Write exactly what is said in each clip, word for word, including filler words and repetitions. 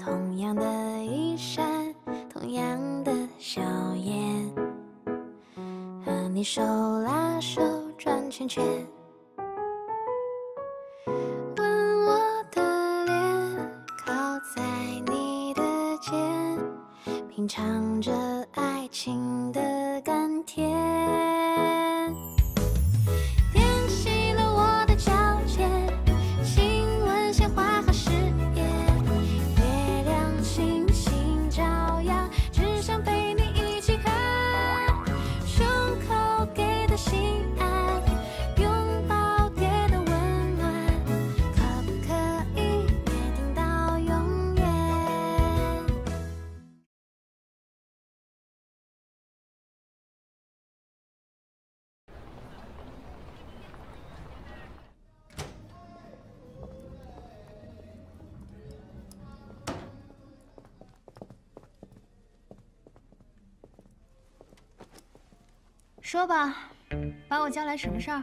同样的衣衫，同样的笑颜，和你手拉手转圈圈，吻我的脸，靠在你的肩，品尝着爱情的甘甜。点起了我的脚尖，亲吻鲜花和誓言，月亮星星照耀，只想陪你一起看。胸口给的心安，拥抱给的温暖，可不可以约定到永远？ 说吧，把我叫来什么事儿？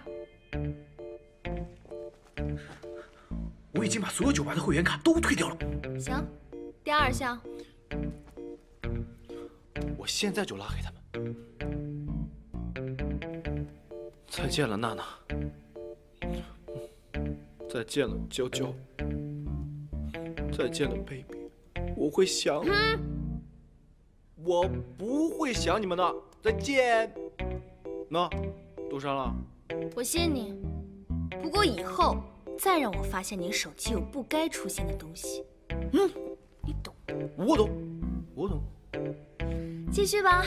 我已经把所有酒吧的会员卡都退掉了。 行，第二项， 我现在就拉黑他们。再见了，娜娜。再见了，娇娇。再见了，baby。我会想， 嗯、 我不会想你们的。再见。那，多删了。 我信你。不过以后再让我发现你手机有不该出现的东西， 嗯， 你懂？ 我懂，我懂。 继续吧。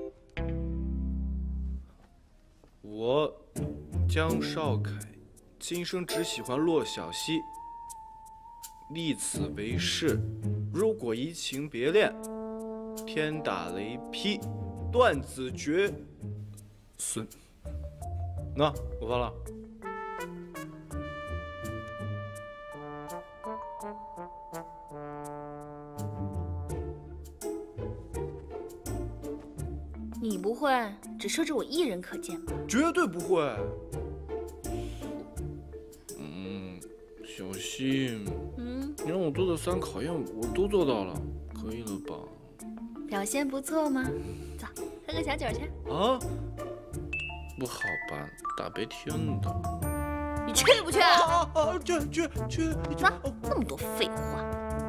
我，江少凯，今生只喜欢骆小西。立此为誓，如果移情别恋，天打雷劈，断子绝孙。那我发了。 你不会只设置我一人可见吧？ 绝对不会。嗯，小西， 嗯， 你让我做的三考验我都做到了，可以了吧？ 表现不错吗？走，喝个小酒去。 啊？不好吧，大白天的。 你去不去？ 啊啊！去去去！ 走，那么多废话。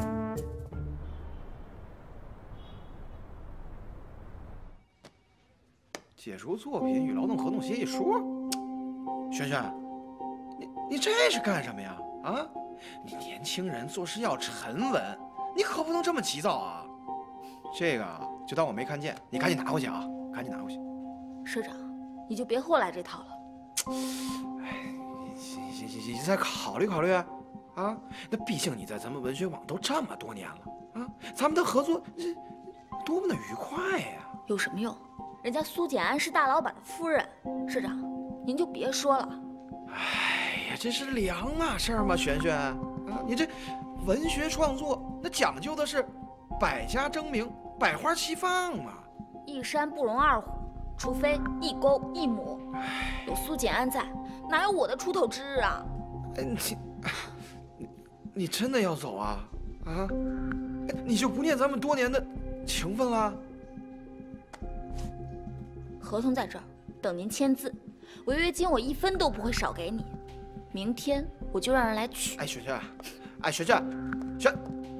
解除作品与劳动合同协议书。轩轩，你你这是干什么呀？啊，你年轻人做事要沉稳，你可不能这么急躁啊。这个啊，就当我没看见，你赶紧拿回去啊，赶紧拿回去。 社长，你就别后来这套了。 哎，行行行行，你再考虑考虑啊。啊，那毕竟你在咱们文学网都这么多年了啊，咱们的合作这多么的愉快呀！ 有什么用？人家苏简安是大老板的夫人，社长，您就别说了。 哎呀，这是两码事儿嘛，璇璇啊，你这文学创作那讲究的是百家争鸣、百花齐放嘛。 一山不容二虎，除非一沟一母。有苏简安在，哪有我的出头之日啊？ 哎，你你你真的要走啊？啊？你就不念咱们多年的情分了？ 合同在这儿，等您签字。违约金我一分都不会少给你。明天我就让人来取。 哎，璇璇，哎，璇璇，璇，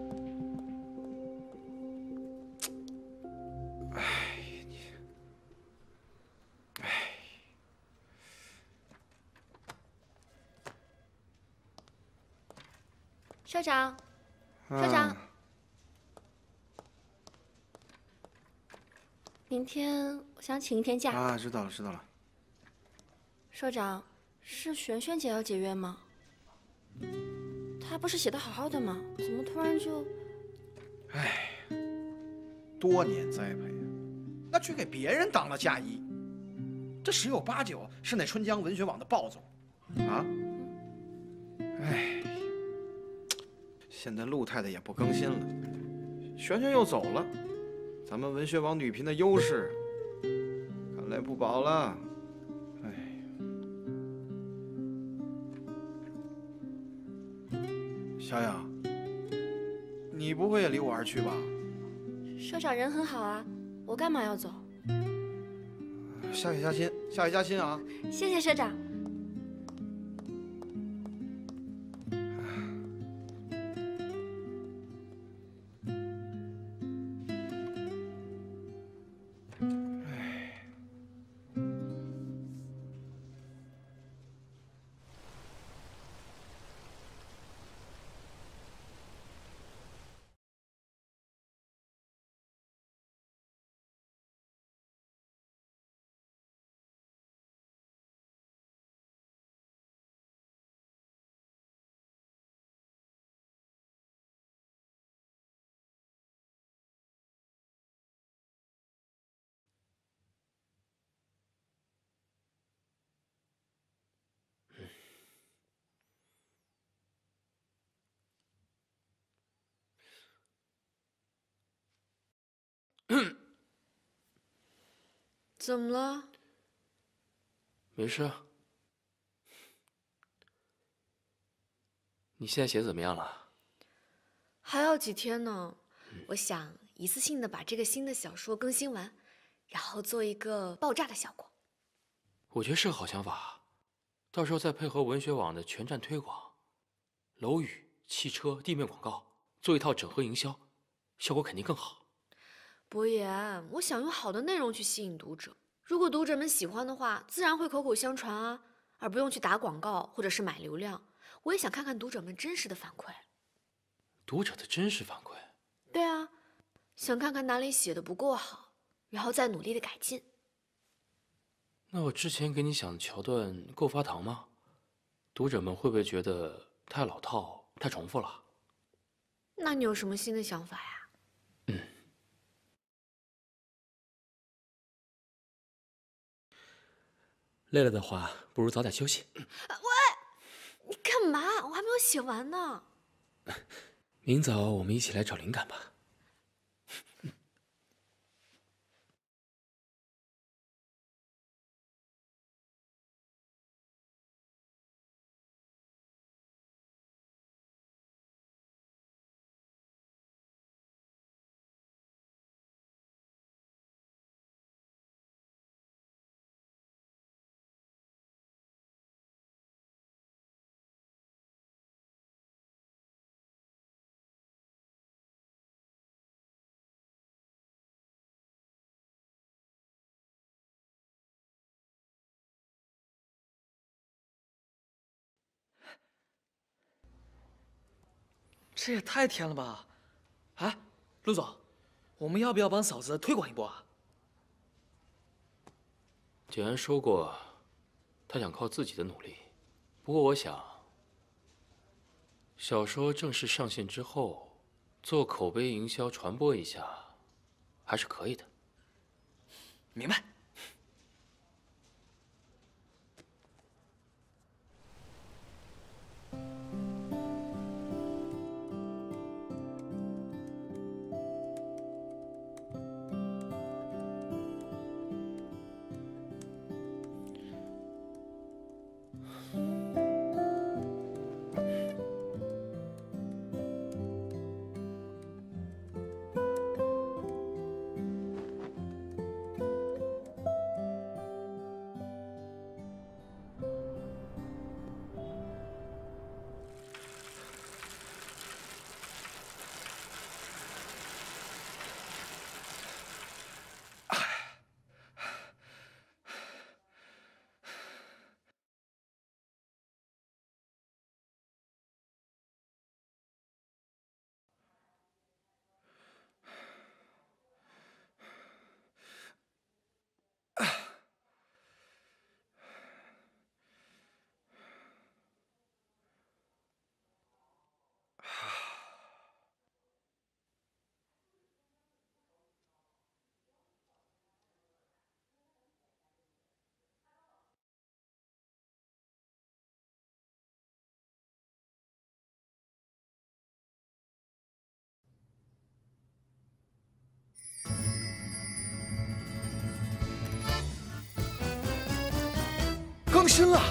哎，你，哎， 社长，社长。 啊明天我想请一天假。 啊，知道了，知道了。 社长，是璇璇姐要解约吗？她不是写的好好的吗？怎么突然就…… 哎，多年栽培，那却给别人当了嫁衣，这十有八九是那春江文学网的鲍总，啊！哎，现在陆太太也不更新了，璇璇又走了。咱们文学网女频的优势，看来不保了。哎，小雅， 你不会也离我而去吧？ 社长人很好啊，我干嘛要走？ 下雨加薪，下雨加薪啊！ 谢谢社长。怎么了？ 没事啊。你现在写的怎么样了？ 还要几天呢。我想一次性的把这个新的小说更新完，然后做一个爆炸的效果。 我觉得是个好想法，到时候再配合文学网的全站推广，楼宇、汽车、地面广告，做一套整合营销，效果肯定更好。 博言，我想用好的内容去吸引读者，如果读者们喜欢的话，自然会口口相传啊，而不用去打广告或者是买流量。我也想看看读者们真实的反馈。 读者的真实反馈？ 对啊，想看看哪里写的不够好，然后再努力的改进。 那我之前给你想的桥段够发糖吗？读者们会不会觉得太老套、太重复了？ 那你有什么新的想法呀？ 嗯。累了的话，不如早点休息。 喂，你干嘛？我还没有写完呢。 明早我们一起来找灵感吧。 这也太甜了吧！哎，陆总，我们要不要帮嫂子推广一波啊？ 简安说过，他想靠自己的努力。不过我想，小说正式上线之后，做口碑营销传播一下，还是可以的。 明白。更新了。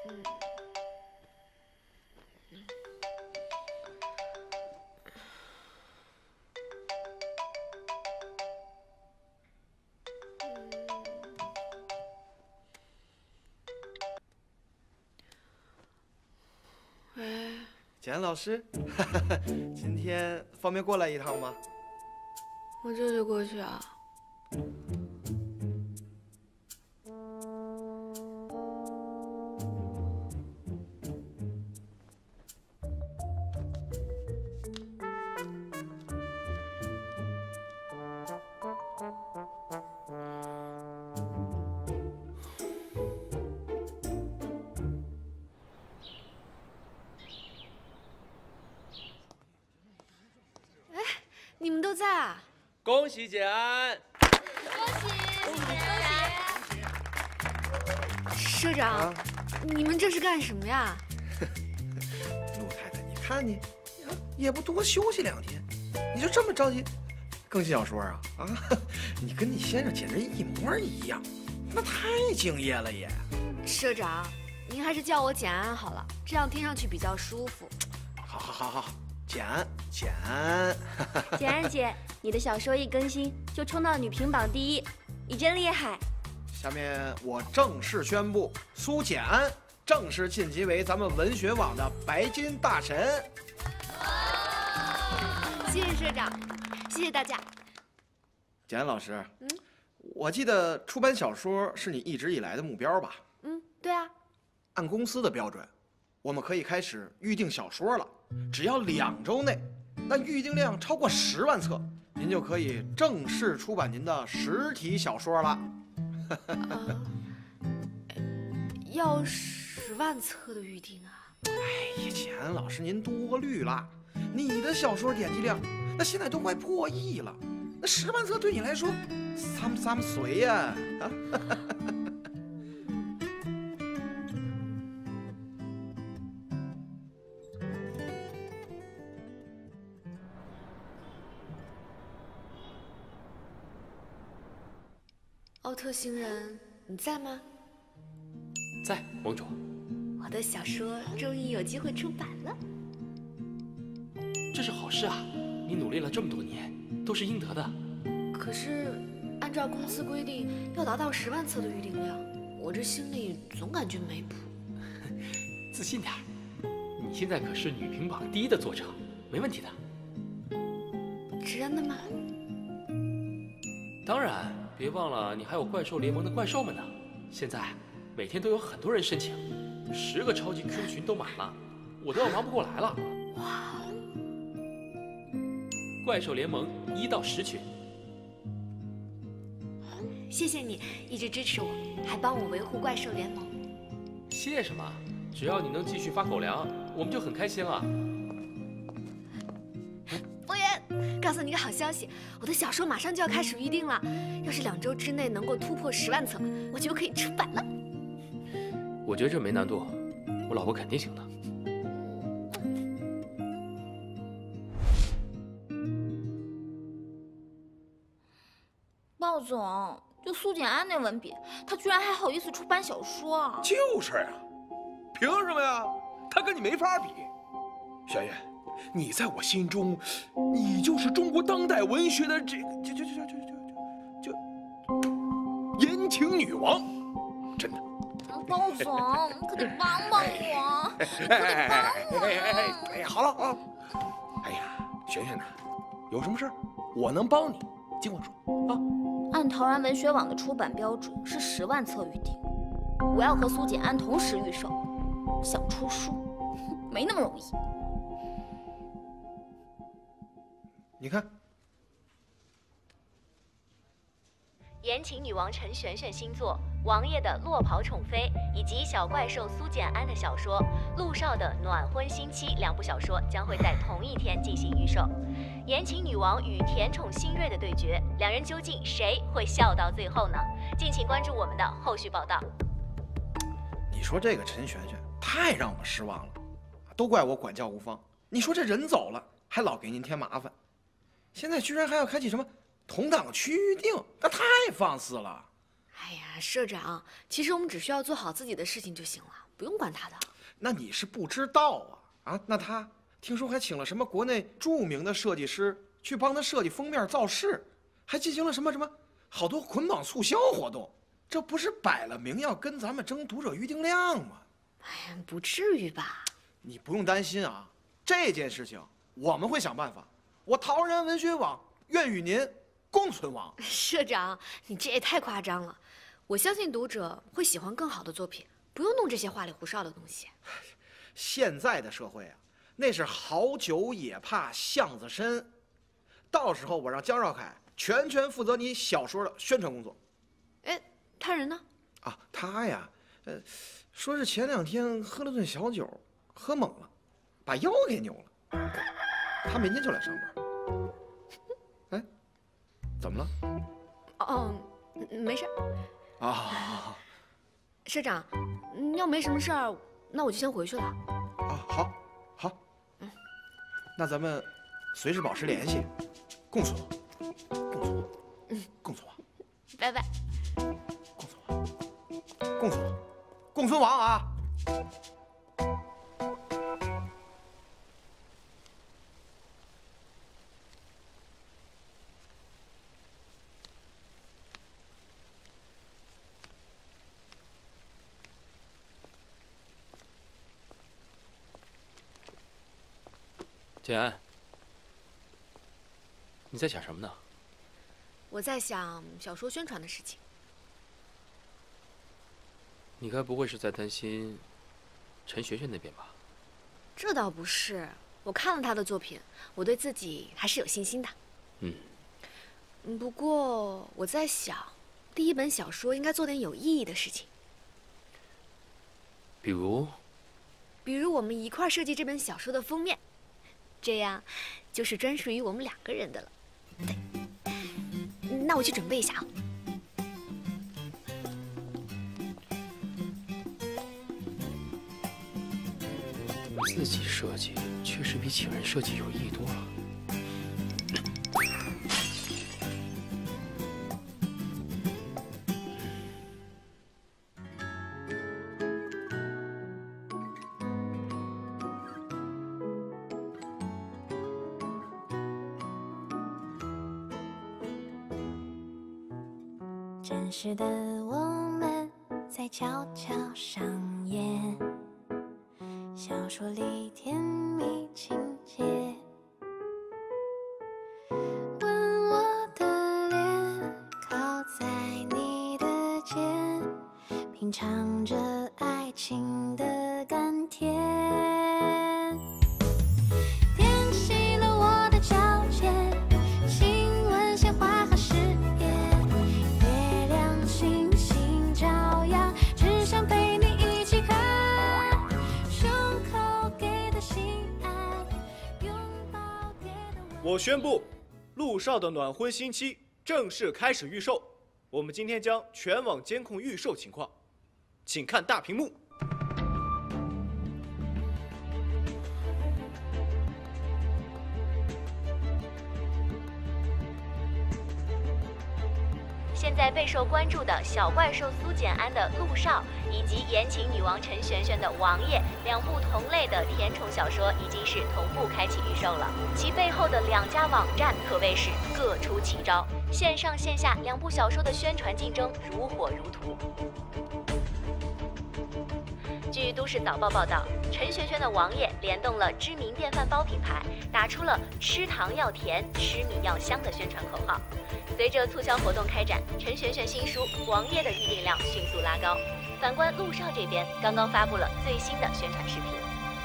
喂， 简老师，今天方便过来一趟吗？ 我这就过去啊。你们都在啊？ 恭喜简安！ 社长， 啊， 你们这是干什么呀？ 陆太太，你看你，也不多休息两天，你就这么着急更新小说啊？啊，你跟你先生简直一模一样，那太敬业了也。 社长，您还是叫我简安好了，这样听上去比较舒服。 好好好好，简安简安。 简安姐，你的小说一更新就冲到女评榜第一，你真厉害！ 下面我正式宣布，苏简安正式晋级为咱们文学网的白金大神。 谢谢社长，谢谢大家。 简安老师， 嗯， 我记得出版小说是你一直以来的目标吧？ 嗯，对啊。 按公司的标准，我们可以开始预定小说了。只要两周内，那预订量超过十万册，您就可以正式出版您的实体小说了。 呃，要十万册的预定啊！ 哎呀，简安老师，您多虑了。你的小说点击量，那现在都快破亿了，那十万册对你来说，三不三不随呀？啊！ 奥特星人，你在吗？ 在，盟主。 我的小说终于有机会出版了。 这是好事啊！你努力了这么多年，都是应得的。 可是，按照公司规定，要达到十万册的预订量，我这心里总感觉没谱。 自信点儿，你现在可是女评榜第一的作者，没问题的。 真的吗？ 当然，别忘了你还有怪兽联盟的怪兽们呢。现在每天都有很多人申请，十个超级 Q 群都满了，我都要忙不过来了。 哇！ 怪兽联盟一到十群。 谢谢你一直支持我，还帮我维护怪兽联盟。 谢什么？只要你能继续发狗粮，我们就很开心了。 博源，告诉你个好消息，我的小说马上就要开始预定了。要是两周之内能够突破十万册，我就可以出版了。 我觉得这没难度，我老婆肯定行的。 鲍总，就苏简安那文笔，他居然还好意思出版小说啊！ 就是啊，凭什么呀？他跟你没法比。小燕，你在我心中，你就是中国当代文学的这个就就就就就就就言情女王，真的。 鲍总，你可得帮帮我，你可得帮我！ 哎哎哎哎，好了啊！哎呀，璇璇呐，有什么事儿我能帮你，尽管说啊。 按陶然文学网的出版标准是十万册预定，我要和苏简安同时预售，想出书，没那么容易。 你看， 言情女王陈璇璇新作《王爷的落跑宠妃》，以及小怪兽苏简安的小说《陆少的暖婚新妻》两部小说将会在同一天进行预售。言情女王与甜宠新锐的对决，两人究竟谁会笑到最后呢？敬请关注我们的后续报道。 你说这个陈璇璇太让我失望了，都怪我管教无方。你说这人走了，还老给您添麻烦，现在居然还要开启什么同档区预定，那太放肆了。 哎呀，社长，其实我们只需要做好自己的事情就行了， 不用管他的。 那你是不知道啊啊！那他听说还请了什么国内著名的设计师去帮他设计封面造势，还进行了什么什么好多捆绑促销活动，这不是摆了明要跟咱们争读者预订量吗？ 哎呀，不至于吧？ 你不用担心啊，这件事情我们会想办法。我陶然文学网愿与您共存亡。 社长，你这也太夸张了。我相信读者会喜欢更好的作品，不用弄这些花里胡哨的东西。 现在的社会啊，那是好酒也怕巷子深。到时候我让江少凯全权负责你小说的宣传工作。 哎，他人呢？ 啊，他呀，呃，说是前两天喝了顿小酒，喝猛了，把腰给扭了。他明天就来上班。哎，怎么了？ 哦，没事。 啊， 社长，你要没什么事儿，那我就先回去了。 啊，好，好，嗯，那咱们随时保持联系，共存亡，共存亡，嗯，共存亡， 拜拜， 共存亡，共存亡，共存亡啊！ 简安，你在想什么呢？ 我在想小说宣传的事情。 你该不会是在担心陈学学那边吧？ 这倒不是，我看了他的作品，我对自己还是有信心的。 嗯。 不过我在想，第一本小说应该做点有意义的事情。 比如？ 比如我们一块设计这本小说的封面。这样，就是专属于我们两个人的了。对，那我去准备一下啊。 自己设计确实比请人设计有意义多了。 真实的我们在悄悄上演，小说里甜蜜情节，吻我的脸，靠在你的肩，品尝着爱情的甘甜，点熄了我的皎洁，亲吻鲜花和誓言，月亮星星照耀，只想陪你一起看，胸口给的心安，拥抱给的温暖。 我宣布，陆少的暖婚新期正式开始预售。我们今天将全网监控预售情况，请看大屏幕。 现在备受关注的小怪兽苏简安的陆少，以及言情女王陈璇璇的王爷，两部同类的甜宠小说已经是同步开启预售了。其背后的两家网站可谓是各出奇招，线上线下两部小说的宣传竞争如火如荼。据都市早报报道，陈璇璇的王爷联动了知名电饭煲品牌，打出了“吃糖要甜，吃米要香”的宣传口号。随着促销活动开展，陈璇璇新书《王爷》的预订量迅速拉高。反观陆少这边，刚刚发布了最新的宣传视频。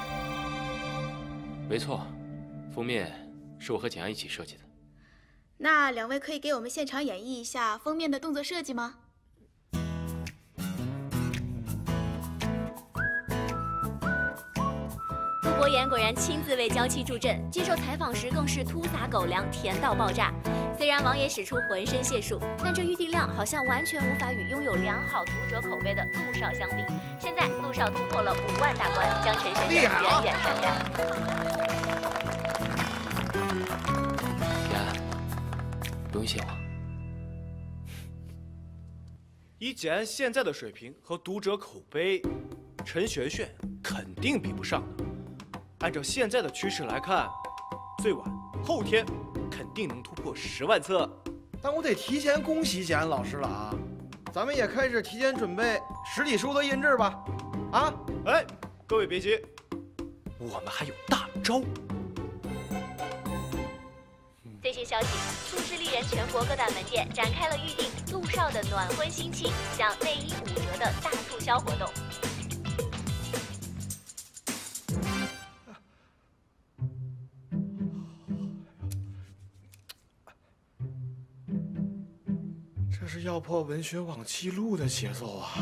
没错，封面是我和简安一起设计的。 那两位可以给我们现场演绎一下封面的动作设计吗？ 陆博言果然亲自为娇妻助阵，接受采访时更是突撒狗粮，甜到爆炸。虽然王爷使出浑身解数，但这预订量好像完全无法与拥有良好读者口碑的陆少相比。现在陆少突破了五万大关，将陈璇璇远远甩开。 简安，不用谢我。 以简安现在的水平和读者口碑， 陈璇璇肯定比不上的。按照现在的趋势来看，最晚后天肯定能突破十万册。 但我得提前恭喜简安老师了啊！咱们也开始提前准备实体书的印制吧。啊， 哎，各位别急，我们还有大招。 最新消息，苏氏丽人全国各大门店展开了预定陆少的暖婚新期享内衣五折的大促销活动。 这是要破文学网记录的节奏啊！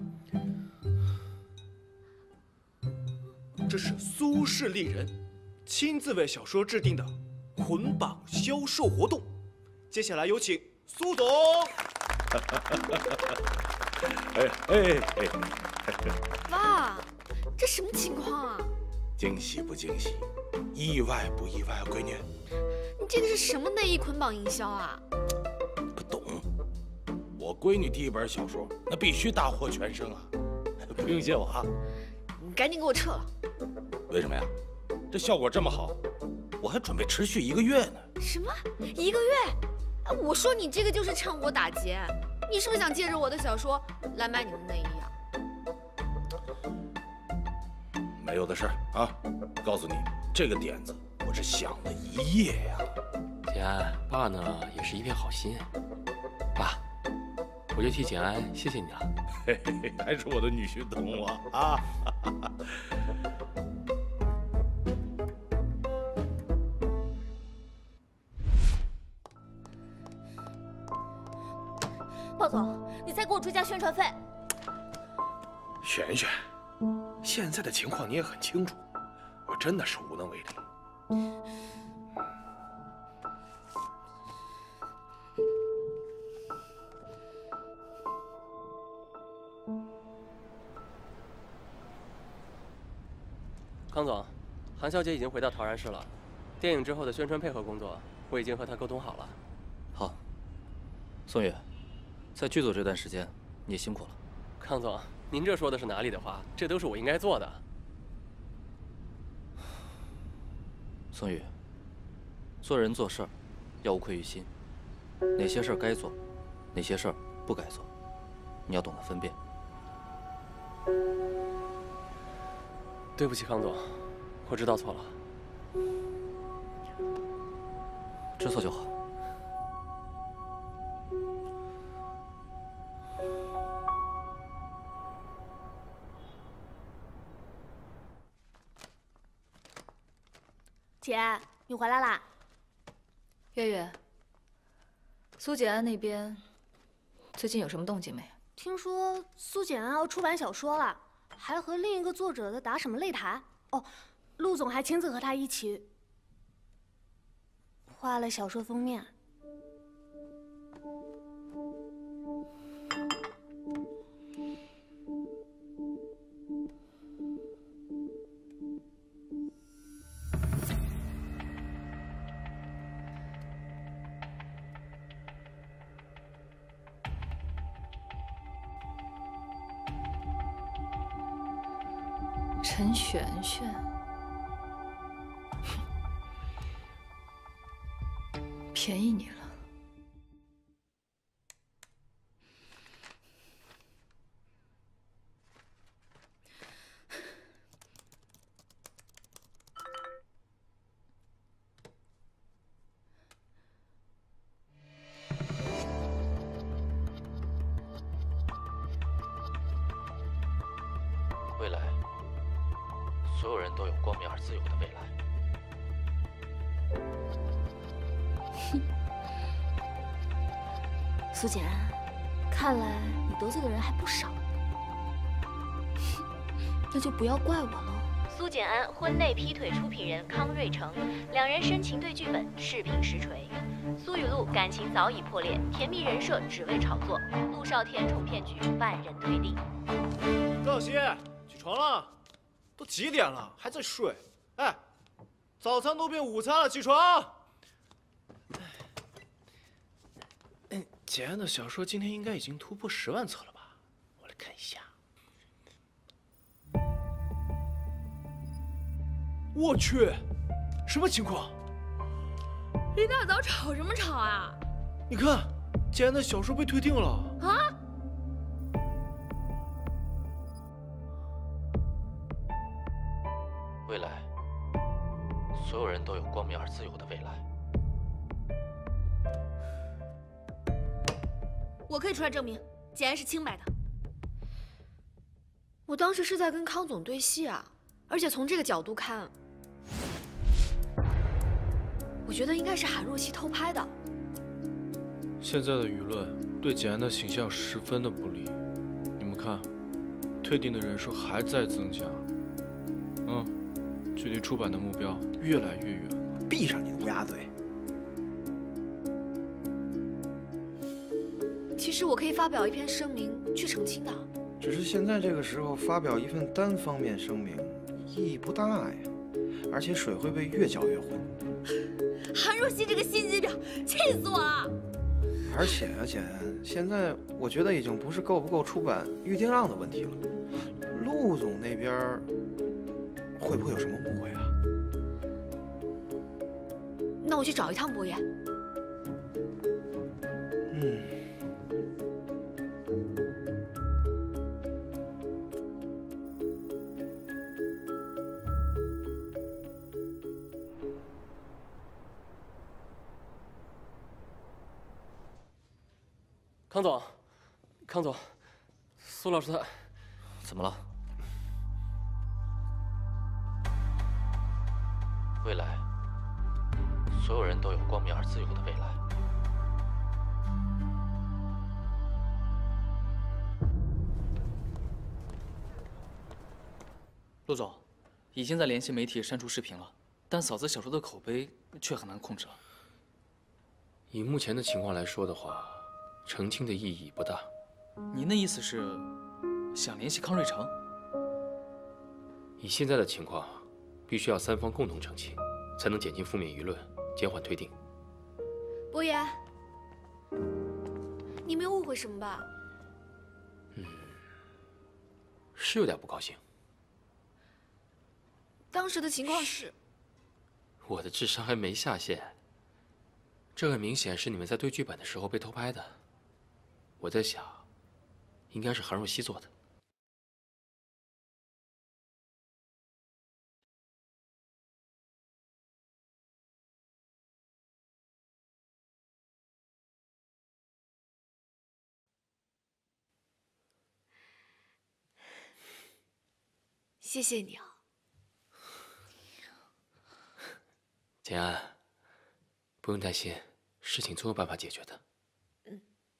这是苏氏丽人亲自为小说制定的捆绑销售活动。接下来有请苏总。 哎哎哎！ 哇，这什么情况啊？ 惊喜不惊喜？意外不意外啊，闺女？ 你这个是什么内衣捆绑营销啊？ 不懂。我闺女第一本小说，那必须大获全胜啊！不用谢我啊。 你赶紧给我撤了。 为什么呀？这效果这么好，我还准备持续一个月呢。 什么？一个月？我说你这个就是趁火打劫，你是不是想借着我的小说来卖你的内衣啊？ 没有的事儿啊！告诉你，这个点子我是想了一夜呀。 简安，爸呢也是一片好心。爸，我就替简安谢谢你了。 嘿嘿嘿，还是我的女婿懂我啊！ 鲍总，你再给我追加宣传费。 璇璇，现在的情况你也很清楚，我真的是无能为力。 康总，韩小姐已经回到陶然市了，电影之后的宣传配合工作，我已经和她沟通好了。 好，宋宇，在剧组这段时间，你也辛苦了。 康总，您这说的是哪里的话？这都是我应该做的。 宋宇，做人做事儿要无愧于心，哪些事儿该做，哪些事儿不该做，你要懂得分辨。 对不起，康总，我知道错了。 知错就好。 姐，你回来啦？ 月月，苏简安那边最近有什么动静没？ 听说苏简安要出版小说了，还和另一个作者在打什么擂台。哦，陆总还亲自和他一起画了小说封面。 陈璇璇，便宜你了。 未来，所有人都有光明而自由的未来。 苏简安，看来你得罪的人还不少，那就不要怪我喽。 苏简安婚内劈腿出品人康瑞成，两人深情对剧本，势平实锤。苏雨露感情早已破裂，甜蜜人设只为炒作，陆少甜宠骗局万人推定。 赵熙，起床了，都几点了还在睡？哎，早餐都变午餐了，起床！哎，简安的小说今天应该已经突破十万册了吧？我来看一下。 我去，什么情况？ 一大早吵什么吵啊？ 你看，简安的小说被退订了。 啊！ 未来，所有人都有光明而自由的未来。 我可以出来证明，简安是清白的。我当时是在跟康总对戏啊，而且从这个角度看，我觉得应该是韩若曦偷拍的。 现在的舆论对简安的形象十分的不利，你们看，退订的人数还在增加，嗯，距离出版的目标越来越远。 闭上你的乌鸦嘴！ 其实我可以发表一篇声明去澄清的。 只是现在这个时候发表一份单方面声明意义不大呀，而且水会被越搅越浑。 韩若曦这个心机婊，气死我了！ 而且啊，简安，现在我觉得已经不是够不够出版预定量的问题了，陆总那边会不会有什么误会啊？ 那我去找一趟博言。 嗯。 康总，康总，苏老师他怎么了？未来，所有人都有光明而自由的未来。 陆总，已经在联系媒体删除视频了，但嫂子小说的口碑却很难控制了。 以目前的情况来说的话，澄清的意义不大。 您的意思是想联系康瑞成？ 以现在的情况，必须要三方共同澄清，才能减轻负面舆论，减缓退订。 博言，你没有误会什么吧？ 嗯，是有点不高兴。 当时的情况是， 我的智商还没下线。这很明显是你们在对剧本的时候被偷拍的。我在想，应该是韩若曦做的。 谢谢你啊， 简安，不用担心，事情总有办法解决的。 嗯。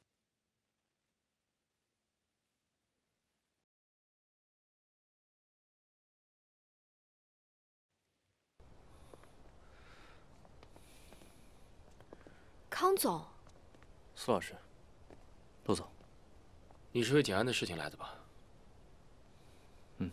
康总， 苏老师，陆总， 你是为简安的事情来的吧？ 嗯。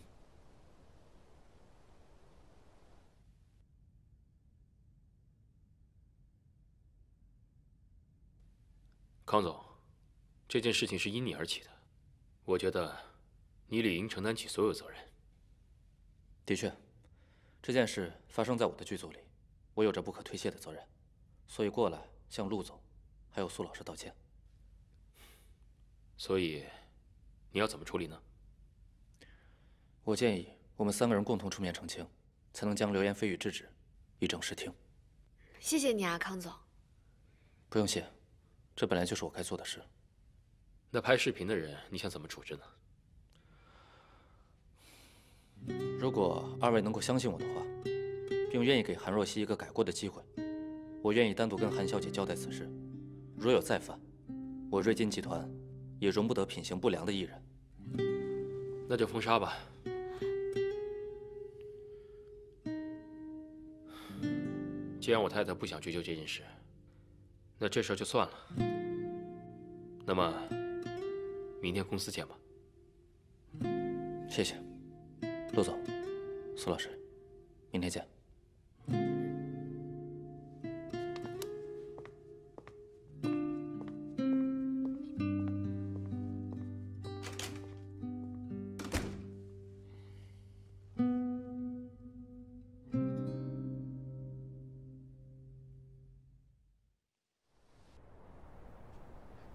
康总，这件事情是因你而起的，我觉得你理应承担起所有责任。 的确，这件事发生在我的剧组里，我有着不可推卸的责任，所以过来向陆总还有苏老师道歉。 所以，你要怎么处理呢？ 我建议我们三个人共同出面澄清，才能将流言蜚语制止，以正视听。 谢谢你啊，康总。 不用谢，这本来就是我该做的事。 那拍视频的人，你想怎么处置呢？ 如果二位能够相信我的话，并愿意给韩若曦一个改过的机会，我愿意单独跟韩小姐交代此事。若有再犯，我瑞金集团也容不得品行不良的艺人。 那就封杀吧。既然我太太不想追究这件事，那这事儿就算了。那么，明天公司见吧。 谢谢，陆总，苏老师，明天见。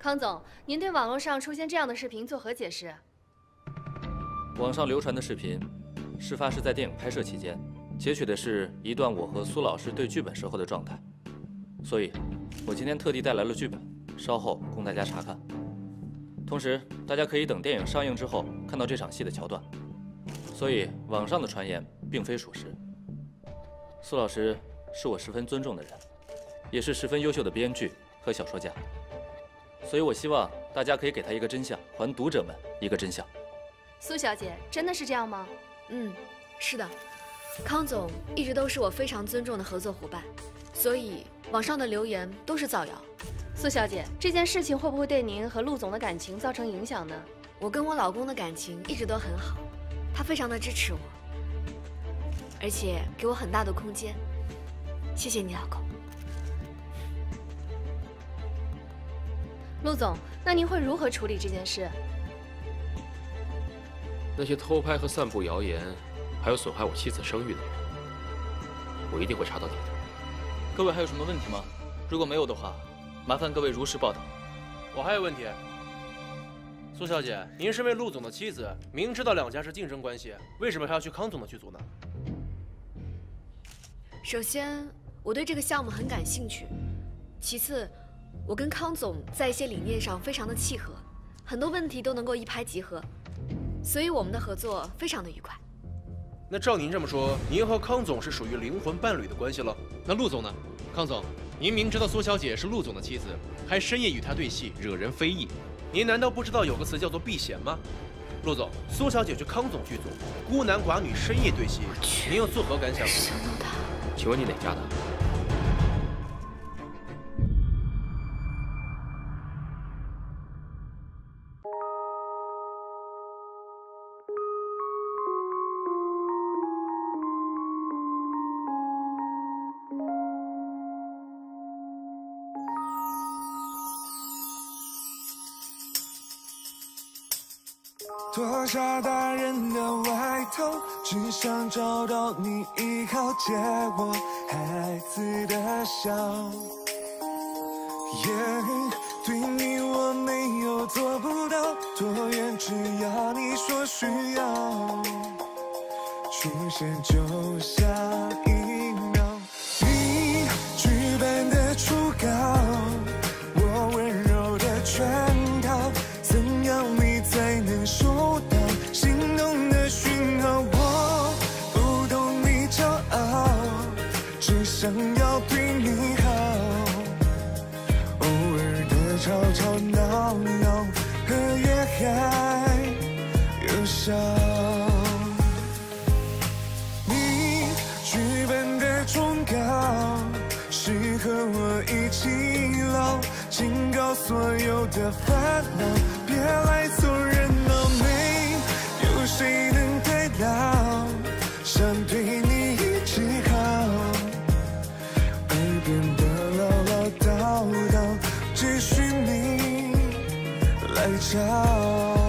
康总，您对网络上出现这样的视频作何解释？ 网上流传的视频，事发是在电影拍摄期间，截取的是一段我和苏老师对剧本时候的状态，所以，我今天特地带来了剧本，稍后供大家查看。同时，大家可以等电影上映之后看到这场戏的桥段。所以，网上的传言并非属实。苏老师是我十分尊重的人，也是十分优秀的编剧和小说家。 所以，我希望大家可以给他一个真相，还读者们一个真相。 苏小姐，真的是这样吗？ 嗯，是的。康总一直都是我非常尊重的合作伙伴，所以网上的流言都是造谣。 苏小姐，这件事情会不会对您和陆总的感情造成影响呢？ 我跟我老公的感情一直都很好，他非常的支持我，而且给我很大的空间。谢谢你，老公。 陆总，那您会如何处理这件事？ 那些偷拍和散布谣言，还有损害我妻子声誉的人，我一定会查到底的。 各位还有什么问题吗？如果没有的话，麻烦各位如实报道。 我还有问题。苏小姐，您身为陆总的妻子，明知道两家是竞争关系，为什么还要去康总的剧组呢？ 首先，我对这个项目很感兴趣；其次， 我跟康总在一些理念上非常的契合，很多问题都能够一拍即合，所以我们的合作非常的愉快。 那照您这么说，您和康总是属于灵魂伴侣的关系了？ 那陆总呢？康总，您明知道苏小姐是陆总的妻子，还深夜与她对戏，惹人非议。 您难道不知道有个词叫做避嫌吗？陆总，苏小姐去康总剧组，孤男寡女深夜对戏，您又作何感想？ 想到他， 请问你哪家的？ 脱下大人的外套，只想找到你依靠，借我孩子的笑。Yeah, 对你我没有做不到，多远只要你说需要，出现就下一秒。你举办的初稿，我温柔的圈套，怎样你才能收到心动的讯号？我不懂你骄傲，只想要对你好，偶尔的吵吵闹闹和约还有笑。你剧本的忠告，适合我一起唠，警告所有的烦恼，别来凑热闹，没有谁能代劳，想对你一直好，耳边的唠唠叨叨，只需你来找。